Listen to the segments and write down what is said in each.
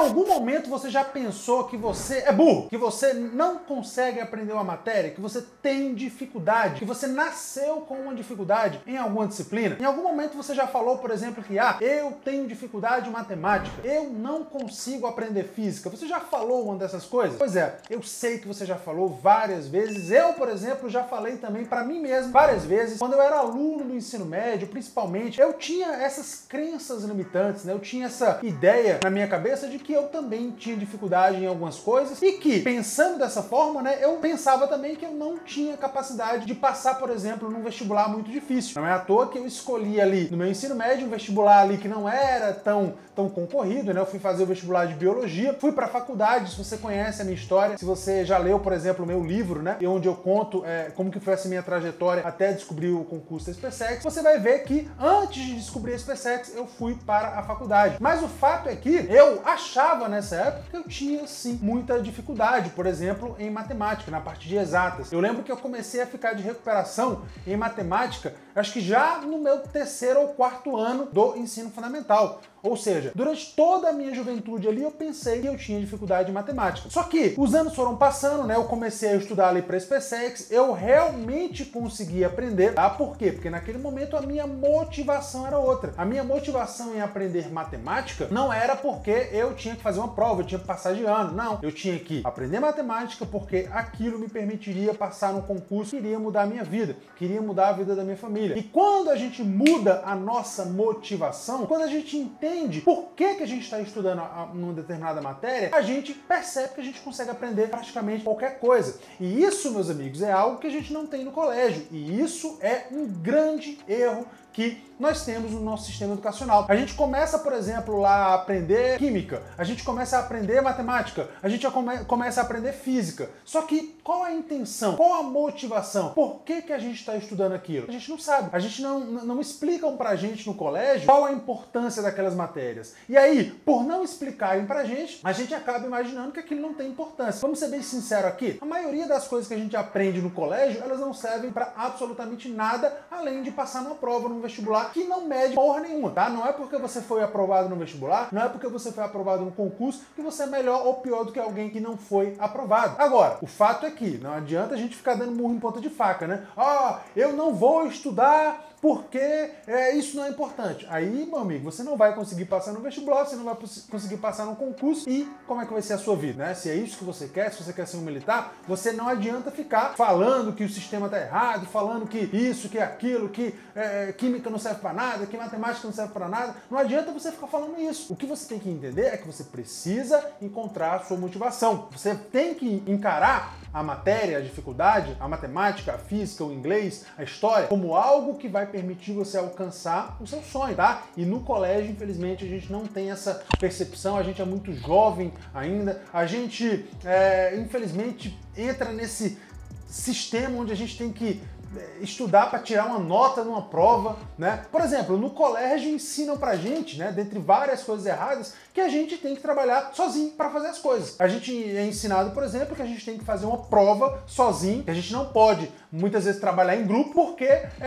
algum momento você já pensou que você é burro, que você não consegue aprender uma matéria, que você tem dificuldade, que você nasceu com uma dificuldade em alguma disciplina? Em algum momento você já falou, por exemplo, que eu tenho dificuldade em matemática, eu não consigo aprender física. Você já falou uma dessas coisas? Pois é, eu sei que você já falou várias vezes. Eu, por exemplo, já falei também para mim mesmo várias vezes. Quando eu era aluno do ensino médio, principalmente, eu tinha essas crenças limitantes, né? Eu tinha essa ideia na minha cabeça de que eu também tinha dificuldade em algumas coisas e que, pensando dessa forma, né, eu pensava também que eu não tinha capacidade de passar, por exemplo, num vestibular muito difícil. Não é à toa que eu escolhi ali no meu ensino médio um vestibular ali que não era tão concorrido, né? Eu fui fazer o vestibular de biologia, fui para a faculdade. Se você conhece a minha história, se você já leu, por exemplo, o meu livro, né, onde eu conto como que foi essa minha trajetória até descobrir o concurso da SpaceX, você vai ver que antes de descobrir a SpaceX eu fui para a faculdade. Mas o fato é que eu achava nessa época que eu tinha sim muita dificuldade, por exemplo, em matemática, na parte de exatas. Eu lembro que eu comecei a ficar de recuperação em matemática, acho que já no meu terceiro ou quarto ano do ensino fundamental. Ou seja, durante toda a minha juventude ali eu pensei que eu tinha dificuldade em matemática. Só que os anos foram passando, né? Eu comecei a estudar ali para SpaceX, eu realmente consegui aprender, tá? Por quê? Porque naquele momento a minha motivação era outra. A minha motivação em aprender matemática não era porque eu tinha que fazer uma prova, eu tinha que passar de ano. Não, eu tinha que aprender matemática porque aquilo me permitiria passar num concurso que iria mudar a minha vida, queria mudar a vida da minha família. E quando a gente muda a nossa motivação, quando a gente entende por que a gente está estudando uma determinada matéria, a gente percebe que a gente consegue aprender praticamente qualquer coisa. E isso, meus amigos, é algo que a gente não tem no colégio. E isso é um grande erro que nós temos no nosso sistema educacional. A gente começa, por exemplo, lá a aprender química, a gente começa a aprender matemática, a gente já começa a aprender física. Só que qual a intenção? Qual a motivação? Por que a gente está estudando aquilo? A gente não sabe. A gente não explicam pra gente no colégio qual a importância daquelas matérias. E aí, por não explicarem pra gente, a gente acaba imaginando que aquilo não tem importância. Vamos ser bem sinceros aqui, a maioria das coisas que a gente aprende no colégio, elas não servem pra absolutamente nada, além de passar numa prova, num vestibular que não mede porra nenhuma, tá? Não é porque você foi aprovado no vestibular, não é porque você foi aprovado no concurso que você é melhor ou pior do que alguém que não foi aprovado. Agora, o fato é que não adianta a gente ficar dando murro em ponta de faca, né? Eu não vou estudar porque isso não é importante. Aí, meu amigo, você não vai conseguir passar no vestibular, você não vai conseguir passar no concurso e como é que vai ser a sua vida, né? Se é isso que você quer, se você quer ser um militar, você não adianta ficar falando que o sistema tá errado, falando que isso, que aquilo, que química não serve para nada, que matemática não serve para nada. Não adianta você ficar falando isso. O que você tem que entender é que você precisa encontrar a sua motivação. Você tem que encarar a matéria, a dificuldade, a matemática, a física, o inglês, a história, como algo que vai permitir você alcançar o seu sonho, tá? E no colégio, infelizmente, a gente não tem essa percepção, a gente é muito jovem ainda, a gente, infelizmente, entra nesse sistema onde a gente tem que estudar para tirar uma nota numa prova, né? Por exemplo, no colégio ensinam pra gente, né, dentre várias coisas erradas, que a gente tem que trabalhar sozinho para fazer as coisas. A gente é ensinado, por exemplo, que a gente tem que fazer uma prova sozinho, que a gente não pode muitas vezes trabalhar em grupo, porque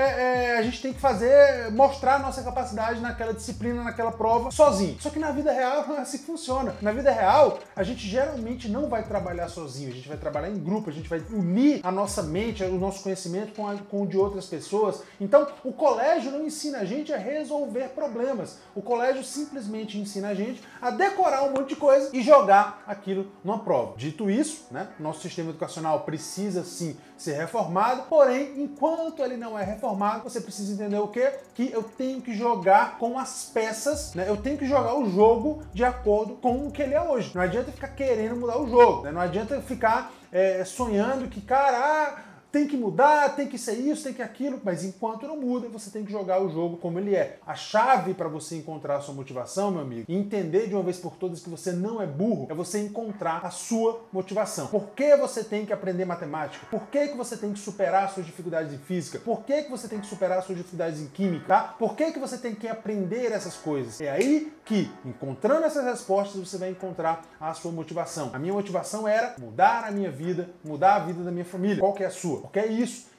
a gente tem que mostrar a nossa capacidade naquela disciplina, naquela prova, sozinho. Só que na vida real não é assim que funciona. Na vida real, a gente geralmente não vai trabalhar sozinho, a gente vai trabalhar em grupo, a gente vai unir a nossa mente, o nosso conhecimento com o de outras pessoas. Então, o colégio não ensina a gente a resolver problemas. O colégio simplesmente ensina a gente a decorar um monte de coisa e jogar aquilo numa prova. Dito isso, né, nosso sistema educacional precisa sim ser reformado, porém, enquanto ele não é reformado, você precisa entender o quê? Que eu tenho que jogar com as peças, né? Eu tenho que jogar o jogo de acordo com o que ele é hoje. Não adianta ficar querendo mudar o jogo, né? Não adianta ficar sonhando que, cara, tem que mudar, tem que ser isso, tem que aquilo, mas enquanto não muda, você tem que jogar o jogo como ele é. A chave para você encontrar a sua motivação, meu amigo, e entender de uma vez por todas que você não é burro, é você encontrar a sua motivação. Por que você tem que aprender matemática? Por que você tem que superar suas dificuldades em física? Por que você tem que superar suas dificuldades em química? Tá? Por que você tem que aprender essas coisas? É aí que, encontrando essas respostas, você vai encontrar a sua motivação. A minha motivação era mudar a minha vida, mudar a vida da minha família. Qual que é a sua? Porque é isso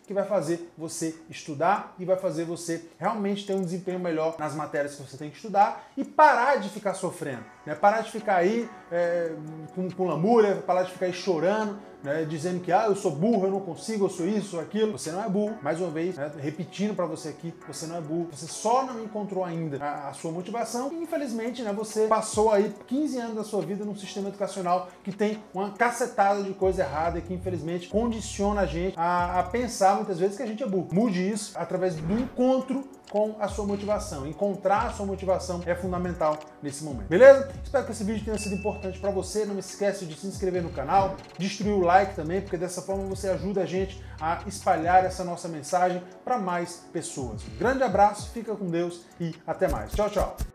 que vai fazer você estudar e vai fazer você realmente ter um desempenho melhor nas matérias que você tem que estudar e parar de ficar sofrendo, né? Parar de ficar aí com lamúria, parar de ficar aí chorando, né? Dizendo que eu sou burro, eu não consigo, eu sou isso, sou aquilo. Você não é burro. Mais uma vez, né? Repetindo para você aqui, você não é burro. Você só não encontrou ainda a sua motivação e, infelizmente, né, você passou aí 15 anos da sua vida num sistema educacional que tem uma cacetada de coisa errada e que, infelizmente, condiciona a gente a pensar muitas vezes que a gente é burro. Mude isso através do encontro com a sua motivação. Encontrar a sua motivação é fundamental nesse momento. Beleza? Espero que esse vídeo tenha sido importante para você. Não esquece de se inscrever no canal, destruir o like também, porque dessa forma você ajuda a gente a espalhar essa nossa mensagem para mais pessoas. Um grande abraço, fica com Deus e até mais. Tchau, tchau!